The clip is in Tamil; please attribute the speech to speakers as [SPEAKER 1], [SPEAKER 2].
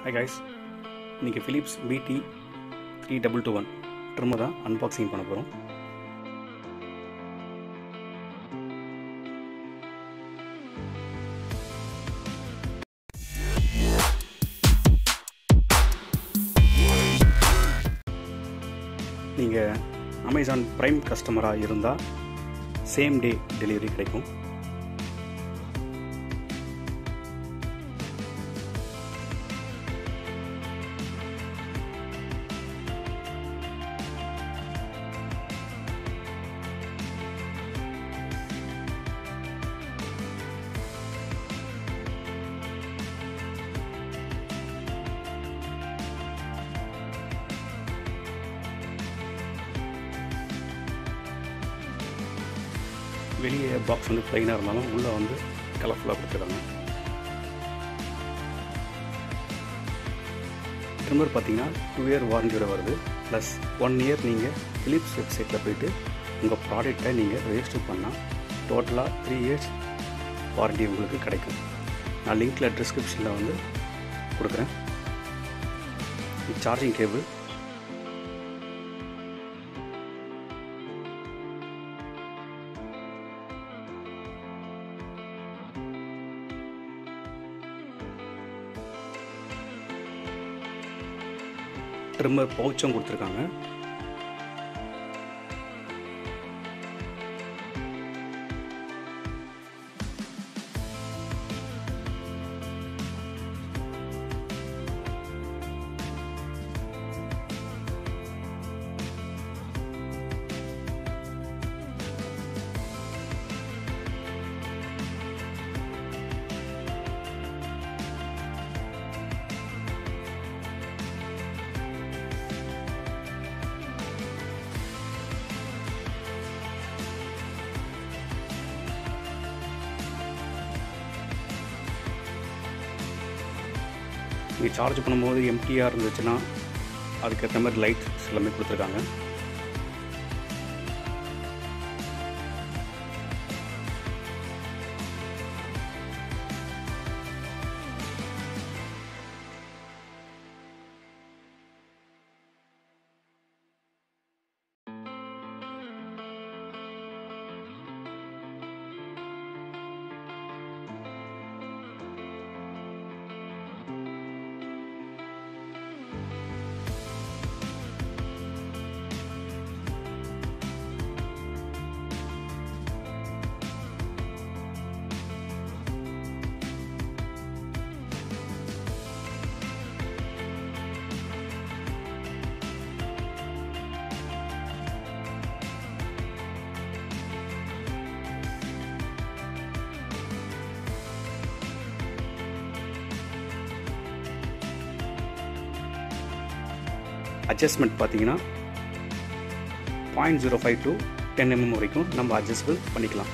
[SPEAKER 1] Hi guys, இன்னைக்கு Philips BT3221 trimmer தான் unboxing பண்ண போறோம். நீங்க Amazon Prime கஸ்டமரா இருந்தா சேம் டே டெலிவரி கிடைக்கும். வெளியே பாக்ஸ் வந்து ப்ளைனாக இருந்தாலும் உள்ளே வந்து கலர்ஃபுல்லாக கொடுத்துருக்காங்க. ட்ரிம்மர் பார்த்தீங்கன்னா 2 இயர் வாரண்டியோட வருது. ப்ளஸ் 1 இயர் நீங்கள் Philips வெப்சைட்டில் போய்ட்டு உங்கள் ப்ராடக்டை நீங்கள் ரெஜிஸ்டர் பண்ணால் டோட்டலாக 3 இயர்ஸ் வாரண்டி உங்களுக்கு கிடைக்கும். நான் லிங்க்கில் டிஸ்கிரிப்ஷனில் வந்து கொடுக்குறேன். சார்ஜிங் கேபிள், ட்ரிம்மர் பவுச்சும் கொடுத்துருக்காங்க. நீங்கள் சார்ஜ் பண்ணும்போது எம்டிஆர் இருந்துச்சுன்னா அதுக்கேற்ற மாதிரி லைட்ஸ் எல்லாமே கொடுத்துருக்காங்க. அட்ஜஸ்ட்மெண்ட் பார்த்தீங்கன்னா 0.05 to 10 mm வரைக்கும் நம்ம அட்ஜஸ்டபிள் பண்ணிக்கலாம்.